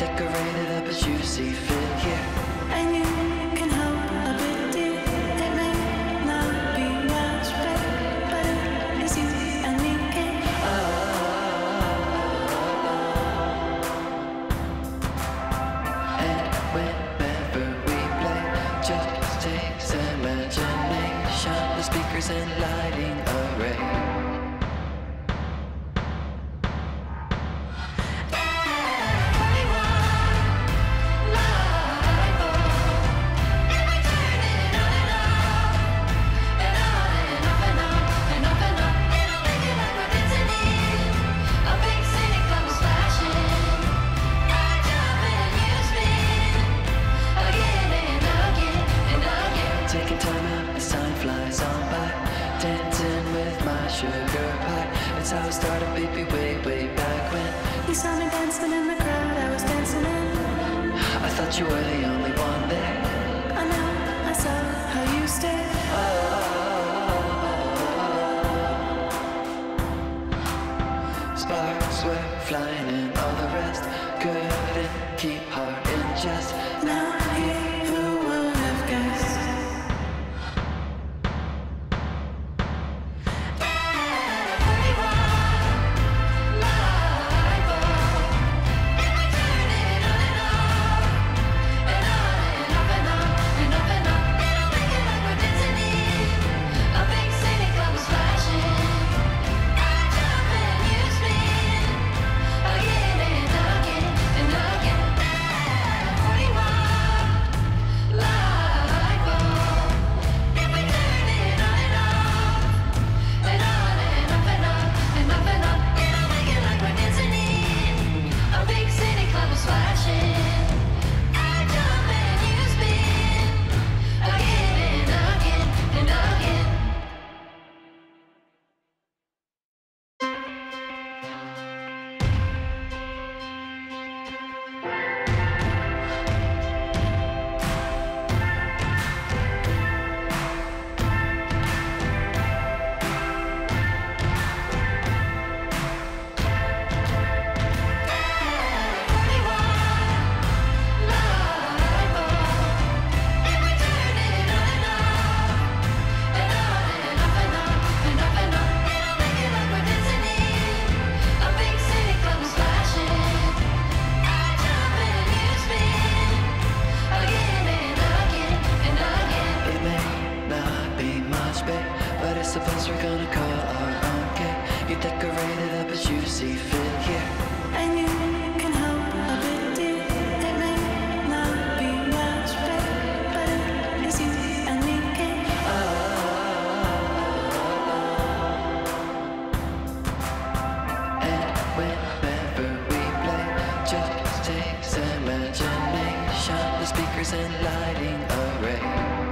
decorated up as you see fit here. And you can help a bit, dear. It may not be much, but it is you and me, kid. And whenever we play, just takes imagination. The speakers and lighting array. Taking time out as time flies on by, dancing with my sugar pie. It's how it started, baby, way back when. You saw me dancing in the crowd, I was dancing in. I thought you were the only one there. I know, I saw how you stared. Sparks were flying and all the rest couldn't keep heart in chest. Now here, who would have guessed? But I suppose we're gonna call our own cake. You decorated up as you see fit here. And you can help a bit, dear. It may not be much, but it is you and me, kid. And whenever we play, just takes imagination. The speakers and lighting array.